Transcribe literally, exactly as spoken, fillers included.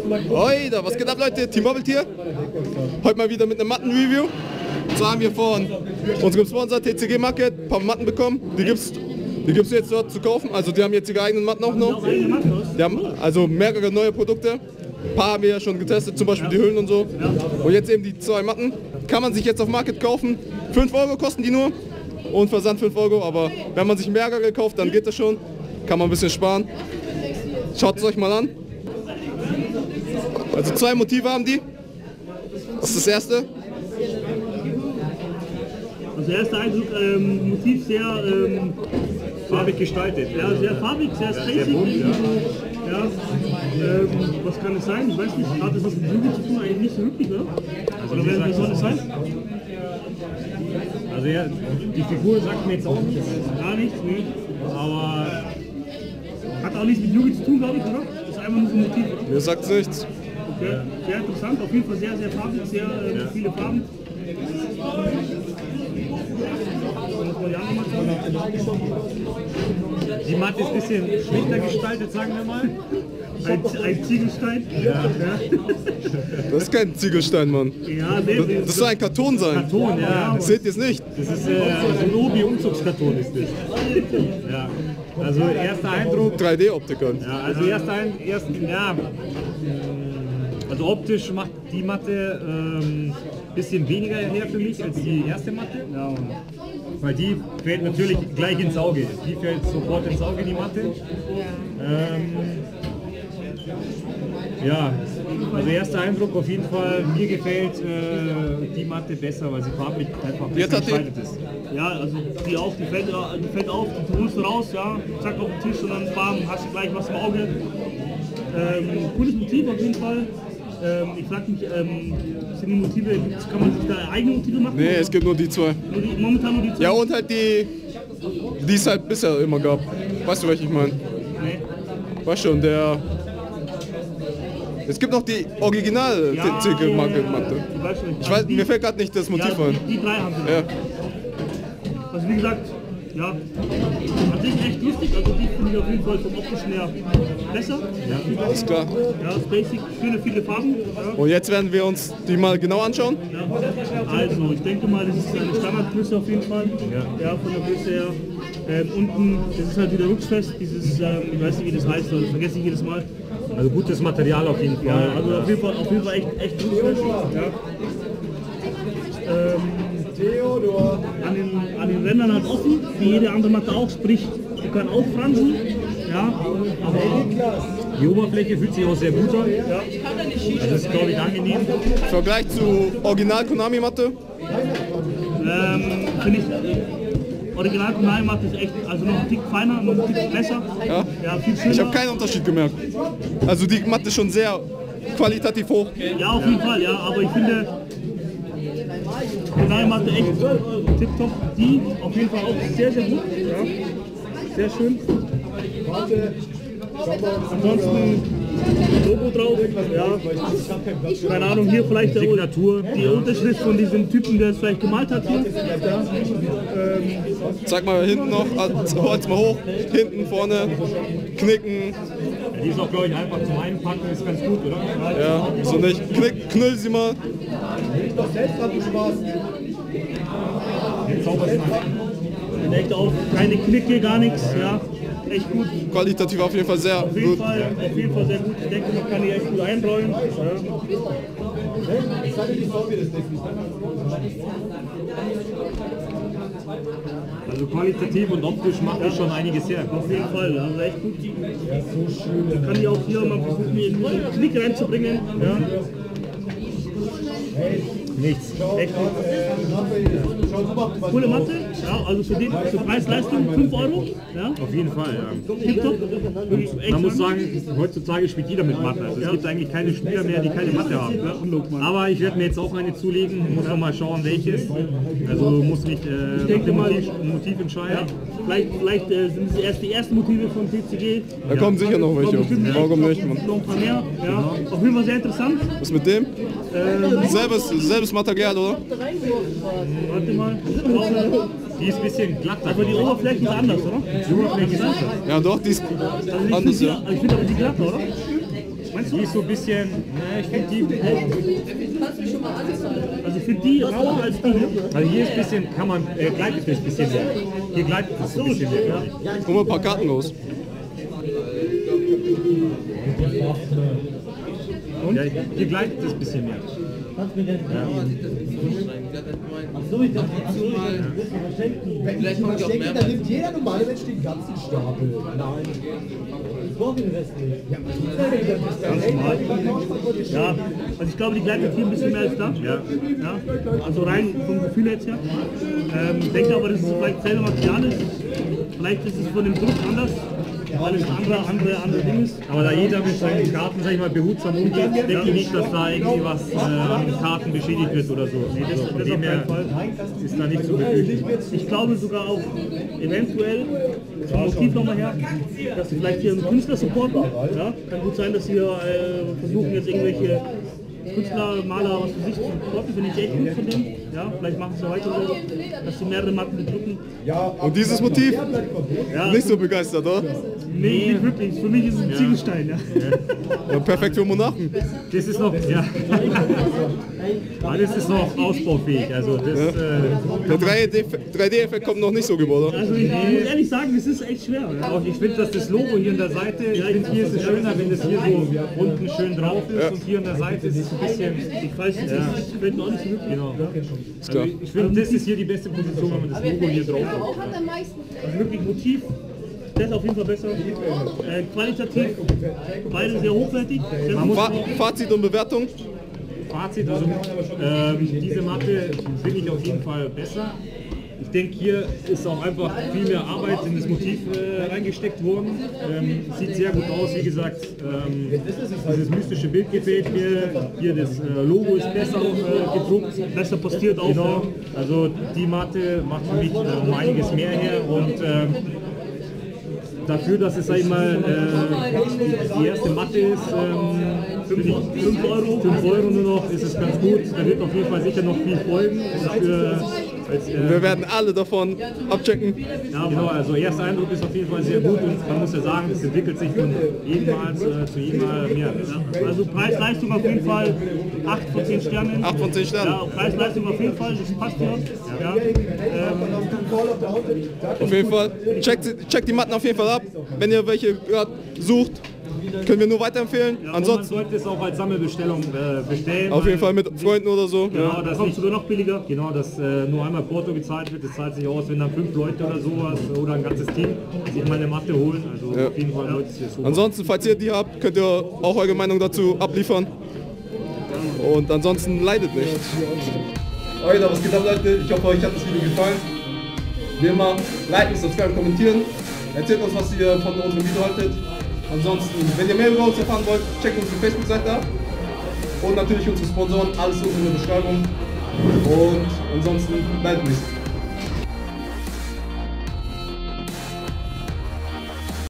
Hoi, da, was geht ab, Leute? Team Bubble hier. Heute mal wieder mit einem Matten-Review. Und zwar haben wir von unserem Sponsor T C G Market ein paar Matten bekommen. Die gibt's, die gibt's jetzt dort zu kaufen. Also die haben jetzt ihre eigenen Matten auch noch. Die haben also mehrere neue Produkte. Ein paar haben wir ja schon getestet, zum Beispiel die Hüllen und so. Und jetzt eben die zwei Matten. Kann man sich jetzt auf Market kaufen. fünf Euro kosten die nur. Und Versand fünf Euro. Aber wenn man sich mehrere kauft, dann geht das schon. Kann man ein bisschen sparen. Schaut es euch mal an. Also zwei Motive haben die. Das ist das erste. Also erster Eindruck, ähm, Motiv sehr ähm, farbig gestaltet. Ja, sehr farbig, sehr spacig. Ja. Ja. Ähm, was kann es sein? Ich weiß nicht, hat das was mit Jugend zu tun? Eigentlich nicht so wirklich, ne? Also oder wer soll es sein? Also ja, die Figur sagt mir jetzt auch nichts. Gar nichts, ne? Aber hat auch nichts mit Jugend zu tun, glaube ich, oder? Das ist einfach nur so ein Motiv, oder? Mir sagt nichts. Okay, sehr interessant, auf jeden Fall sehr, sehr farbig, sehr äh, ja. viele Farben. Die Matte ist ein bisschen schlichter gestaltet, sagen wir mal. Ein, ein Ziegelstein? Ja. Ja. Das ist kein Ziegelstein, Mann. Ja, nee, das, das soll ein Karton sein. Karton, ja. Das seht ihr es nicht. Das ist äh, so ein Obi-Umzugskarton ist das. Ja. Also erster Eindruck. drei D-Optik. Ja, also erster Eindruck, ersten, ja. Also optisch macht die Matte ein ähm, bisschen weniger her für mich als die erste Matte. Ja. Weil die fällt natürlich gleich ins Auge. Die fällt sofort ins Auge, die Matte. Ähm, ja, also erster Eindruck auf jeden Fall. Mir gefällt äh, die Matte besser, weil sie farblich einfach besser gestaltet ist. Ja, also die auch, die fällt, die fällt auf, die holst du raus, ja, zack auf den Tisch und dann bam, hast du gleich was im Auge. Ähm, cooles Motiv auf jeden Fall. Ähm, ich frage mich, ähm, sind die Motive, kann man sich da eigene Motive machen? Nee, oder? Es gibt nur die zwei. Nur die, momentan nur die zwei? Ja, und halt die, die es halt bisher immer gab. Weißt du, was ich meine? Nee. Weißt schon, der... Es gibt noch die original ja, T C G Market ja, Matte. Ich weiß schon, ich weiß, die, mir fällt gerade nicht das Motiv ja, ein. Die, die drei haben sie. Ja. Also wie gesagt, ja, an sich echt lustig, also die finde ich auf jeden Fall vom optischen her besser. Ja, alles klar. Ja, basic, schöne, viele Farben. Ja. Und jetzt werden wir uns die mal genau anschauen. Ja. Also, ich denke mal, das ist eine Standardgröße auf jeden Fall. Ja, ja von der Größe her. Ähm, unten, das ist halt wieder rutschfest, dieses, ähm, ich weiß nicht wie das heißt, das vergesse ich jedes Mal. Also gutes Material auf jeden Fall. Ja, also auf jeden Fall, auf jeden Fall echt, echt rutschfest. Ja. Ähm, An den, an den Rändern halt offen, wie jede andere Matte auch, sprich, die kann auch fransen, ja, aber die Oberfläche fühlt sich auch sehr gut an, ja. Also das ist, glaube ich, angenehm. Im Vergleich zu Original Konami Matte? Ähm, finde ich, äh, Original Konami Matte ist echt, also noch ein Tick feiner, noch ein Tick besser, ja, ja viel schöner. Ich habe keinen Unterschied gemerkt. Also die Matte ist schon sehr qualitativ hoch. Ja, auf jeden Fall, ja, aber ich finde, Konami Matte echt tipptopp, die auf jeden Fall auch sehr, sehr gut, ja. Sehr schön. Ansonsten Logo drauf, ja. Keine Ahnung, hier vielleicht der Signatur, die ja. Unterschrift von diesem Typen, der es vielleicht gemalt hat hier. Ja. Ähm, Zeig mal hinten noch, also, hol's mal hoch, hinten, vorne, knicken. Ja, die ist auch, glaube ich, einfach zum Einpacken, ist ganz gut, oder? Ja, so nicht. Knick, knüll sie mal. Echt auch keine Knicke, gar nichts, ja. Echt gut. Qualitativ auf jeden Fall sehr auf jeden gut. Fall, auf jeden Fall sehr gut. Ich denke, man kann die echt gut einrollen. Ja. Also qualitativ und optisch macht die schon einiges her. Auf jeden Fall, also echt gut. Man kann die auch hier mal versuchen, in den Knick reinzubringen. Ja. Nichts. Echt gut. Coole Matte, ja, also für den, für Preis-Leistung fünf Euro. Ja. Auf jeden Fall, ja. Tipptopp. Man muss sagen, heutzutage spielt jeder mit Matte. Also es gibt eigentlich keine Spieler mehr, die keine Matte haben. Aber ich werde mir jetzt auch eine zulegen, muss noch mal schauen, welches. Also muss mich äh, nach dem Motiv, Motiv entscheiden. Ja. Vielleicht, vielleicht äh, sind es erst die ersten Motive von T C G. Da kommen sicher noch welche. Warum nicht, Mann? Noch ein paar mehr. Ja. Auf jeden Fall sehr interessant. Was mit dem? Ähm, Selbes, selbes Material, oder? Warte mal. Die ist ein bisschen glatt. Aber die Oberfläche ist anders, oder? Die Oberfläche ist anders. Ja doch, die ist Also ich anders, finde ja. find aber die glatter, oder? Die ist so ein bisschen, ne, ich finde die, Also ich finde die rauer als die. also hier ist ein bisschen, kann man, äh, gleitet es ein bisschen mehr. Hier gleitet es so ein bisschen mehr. Ja. Hol mal ein paar Karten raus. Und? Ja, hier gleitet es ein bisschen mehr. Vielleicht machen die auch mehr. Da nimmt jeder normale Mensch den ganzen Stapel. Nein. Ich brauche den Rest nicht. Ja, also ich glaube, die gleitet hier ein bisschen mehr als da. Ja. Ja. Also rein vom Gefühl jetzt her. Ähm, ich denke aber, dass es vielleicht selber Material ist. Vielleicht ist es von dem Druck anders, weil es ein andere, andere, andere Ding ist. Aber da jeder mit seinen Karten, sag ich mal, behutsam umgeht, denke ich nicht, dass da irgendwie was äh, an den Karten beschädigt wird oder so. Nee, das, von das dem auf her keinen Fall. ist da nicht zu befürchten. Ich glaube sogar auch eventuell vom Motiv nochmal her, dass sie vielleicht hier einen Künstler supporten. Ja, kann gut sein, dass sie hier, äh, versuchen jetzt irgendwelche Künstler, Maler, was für sich zu supporten, finde ich echt gut von denen. Ja, vielleicht machen sie weiter so, dass sie mehrere Matten bedrucken. Und dieses Motiv? Ja, Nicht so begeistert, oder? nee, nicht wirklich. Für mich ist es ein Ziegelstein. Ja. Ja, perfekt für Monarchen. Das ist noch, ja. Alles ist noch ausbaufähig. Also das, äh, Der drei D-Effekt kommt noch nicht so gut, oder? Also ich, ich muss ehrlich sagen, das ist echt schwer. Ja. auch ich finde, dass das Logo hier an der Seite, ich finde, hier ist es schöner, wenn es hier so unten schön drauf ist Ja. und hier an der Seite ist es ein bisschen. Ich weiß nicht, das gefällt mir auch nicht so wirklich. Genau. Ist klar. Also ich finde, das ist hier die beste Position, wenn man das Logo hier drauf hat. Auch hat am meisten. Also wirklich Motiv, das ist auf jeden Fall besser. Äh, qualitativ, beide sehr hochwertig. Sehr Man muss Fa Fazit und Bewertung? Fazit, also ähm, diese Matte finde ich auf jeden Fall besser. Ich denke, hier ist auch einfach viel mehr Arbeit in das Motiv äh, reingesteckt worden. Ähm, sieht sehr gut aus, wie gesagt. Ähm, dieses mystische Bild gefällt mir. Hier das äh, Logo ist besser äh, gedruckt. besser postiert auch. Genau. Also die Matte macht für mich äh, um einiges mehr her und ähm, dafür, dass es sag ich mal äh, die erste Matte ist, ähm, fünf Euro. fünf Euro nur noch, ist es ganz gut. Da wird auf jeden Fall sicher noch viel folgen. Für, als, äh, Wir werden alle davon abchecken. ja, genau, also erster Eindruck ist auf jeden Fall sehr gut und man muss ja sagen, es entwickelt sich von jedem Mal zu, zu jedem Mal mehr. Ja, also Preis-Leistung auf jeden Fall acht von zehn Sternen. acht von zehn Sternen. Ja, Preis-Leistung auf jeden Fall, das passt hier. Ja. Ähm, Auf jeden Fall. Checkt, checkt die Matten auf jeden Fall ab. Wenn ihr welche gerade sucht, können wir nur weiterempfehlen. Und man Ansonsten sollte es auch als Sammelbestellung äh, bestellen. auf jeden weil- Fall mit Freunden oder so. Genau, Ja. dass kommt nicht, sogar noch billiger. genau, dass äh, nur einmal Porto gezahlt wird. Das zahlt sich aus, wenn dann fünf Leute oder sowas oder ein ganzes Team sich mal eine Matte holen. Also Ja. auf jeden Fall sollte es hier so. Ansonsten, falls ihr die habt, könnt ihr auch eure Meinung dazu abliefern. Und ansonsten leidet nicht. Okay, was geht ab, Leute? Ich hoffe, euch hat das Video gefallen. Wie immer, liken, subscriben, kommentieren. Erzählt uns, was ihr von unserem Video haltet. Ansonsten, wenn ihr mehr über uns erfahren wollt, checkt unsere Facebook-Seite ab. Und natürlich unsere Sponsoren, alles unten in der Beschreibung. Und ansonsten bleibt nichts.